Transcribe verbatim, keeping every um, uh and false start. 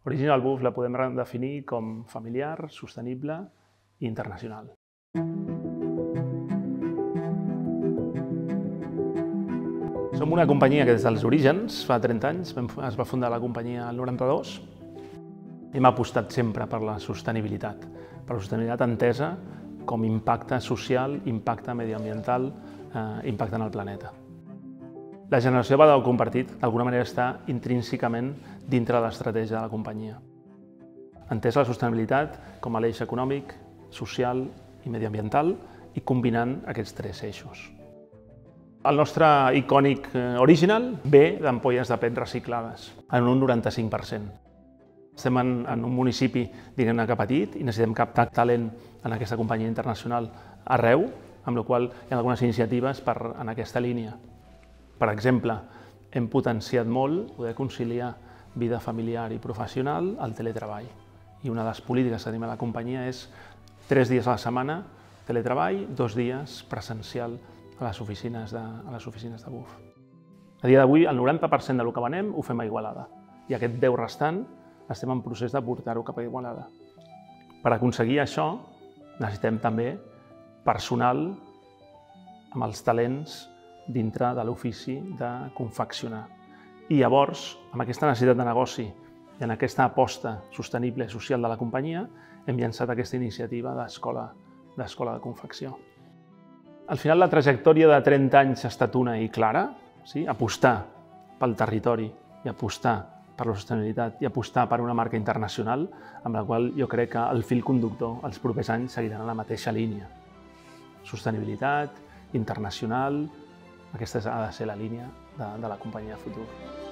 Original Buff la podem definir com familiar, sostenible i internacional. Som una companyia que des dels orígens, fa trenta anys, es va fundar la companyia al noranta-dos. Hem apostat sempre per la sostenibilitat, per la sostenibilitat entesa com impacte social, impacte mediambiental, eh, impacte en el planeta. La generació de valor compartit, d'alguna manera, està intrínsecament dintre de l'estratègia de la companyia. Entesa la sostenibilitat com a l'eix econòmic, social i mediambiental i combinant aquests tres eixos. El nostre icònic original ve d'ampolles de P E T reciclades, en un noranta-cinc per cent. Estem en, en un municipi, diguem-ne, que petit i necessitem captar talent en aquesta companyia internacional arreu, amb la qual hi ha algunes iniciatives per, en aquesta línia. Per exemple, hem potenciat molt poder conciliar vida familiar i professional al teletreball. I una de les polítiques que tenim a la companyia és tres dies a la setmana teletreball, dos dies presencial a les oficines de, a les oficines de Buff. A dia d'avui, el noranta per cent del que venem ho fem a Igualada i aquest deu restant estem en procés de portar-ho cap a Igualada. Per aconseguir això, necessitem també personal amb els talents dintre de l'ofici de confeccionar. I llavors, amb aquesta necessitat de negoci i en aquesta aposta sostenible i social de la companyia, hem llançat aquesta iniciativa d'escola d'escola de confecció. Al final, la trajectòria de trenta anys ha estat una i clara, sí? Apostar pel territori i apostar per la sostenibilitat i apostar per una marca internacional amb la qual jo crec que el fil conductor els propers anys seguiran en la mateixa línia. Sostenibilitat, internacional, aquesta ha de ser la línia de, de la companyia de futur.